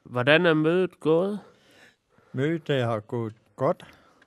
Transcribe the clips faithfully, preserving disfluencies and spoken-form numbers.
Hvordan er mødet gået? Mødet der har gået godt.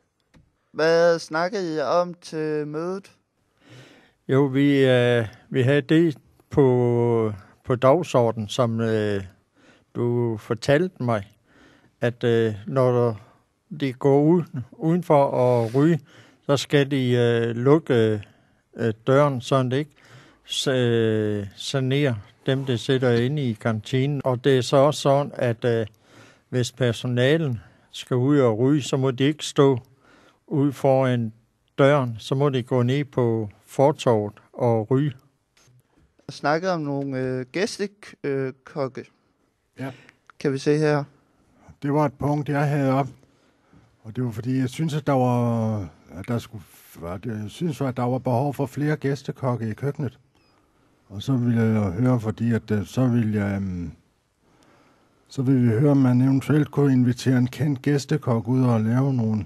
Hvad snakkede I om til mødet? Jo, vi, øh, vi havde det på, på dagsordenen, som øh, du fortalte mig, at øh, når de går ud, udenfor at ryge, så skal de øh, lukke øh, døren, så det ikke øh, sanerer dem, der sidder inde i kantinen. Og det er så også sådan, at øh, hvis personalen skal ud og ryge, så må de ikke stå ude foran døren, så må de gå ned på fortovet og ryge. Jeg snakkede om nogle øh, gæstekokke. Ja. Kan vi se her? Det var et punkt, jeg havde op. Og det var fordi, jeg synes, at der var, at der skulle, at jeg synes, at der var behov for flere gæstekokke i køkkenet. Og så ville jeg høre, fordi at så ville jeg, så ville vi høre, om man eventuelt kunne invitere en kendt gæstekok ud og lave nogle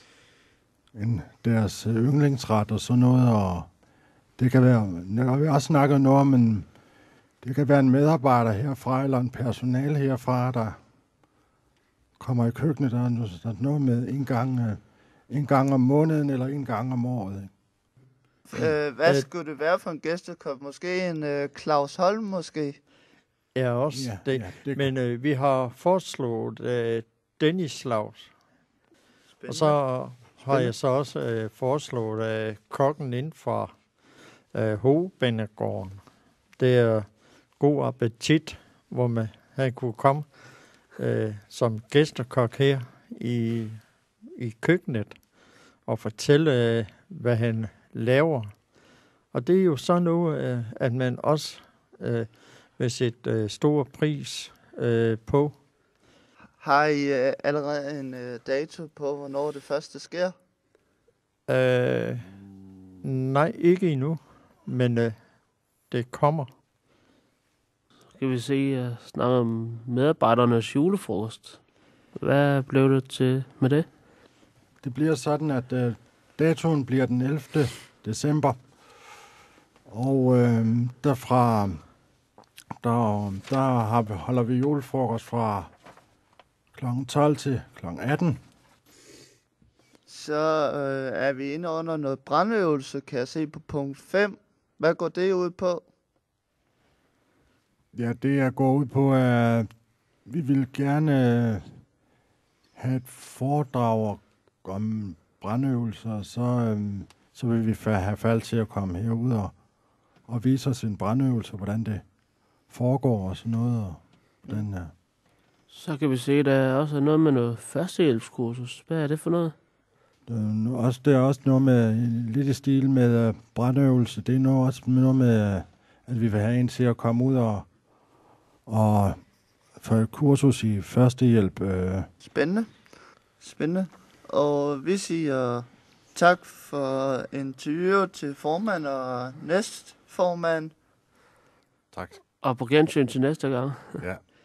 en, deres yndlingsret og sådan noget. Og det kan være, jeg vil også snakke noget om, men det kan være en medarbejder herfra eller en personal herfra, der kommer i køkkenet, der er noget med en gang, en gang om måneden eller en gang om året. Øh, hvad skulle det være for en gæstekok? Måske en øh, Claus Holm, måske? Ja, også Ja, det. ja, det Men øh, vi har foreslået øh, Dennis Laus. Og så har Spændende. jeg så også øh, foreslået øh, kokken inden fra øh, Hovedbanegården. Det er god appetit, hvor man han kunne komme øh, som gæstekok her i, i køkkenet og fortælle, øh, hvad han laver. Og det er jo sådan noget, øh, at man også øh, vil sætte øh, stor pris øh, på. Har I øh, allerede en øh, dato på, hvornår det første sker? Øh, nej, ikke endnu, men øh, det kommer. Skal vi se, uh, snakke om medarbejdernes julefrokost. Hvad blev det til med det? Det bliver sådan, at øh, datoen bliver den ellevte december. Og øh, derfra, der, der har vi, holder vi julefrokost fra klokken tolv til klokken atten. Så øh, er vi inde under noget brandøvelse, kan jeg se på punkt fem. Hvad går det ud på? Ja, det jeg går ud på, er, at vi vil gerne have et foredrag om brandøvelser, så, øhm, så vil vi fa- have fald til at komme herud og, og vise os en brandøvelse, hvordan det foregår og sådan noget. Og den, ja. Så kan vi se, der er også noget med noget førstehjælpskursus. Hvad er det for noget? Det er, også, det er også noget med, lidt i stil med uh, brandøvelse. Det er noget, også noget med, uh, at vi vil have en til at komme ud og, og få et kursus i førstehjælp. Uh. Spændende. Spændende. Og vi siger tak for interviewet til formand og næstformand. Tak. Og på gensyn til næste gang. Ja.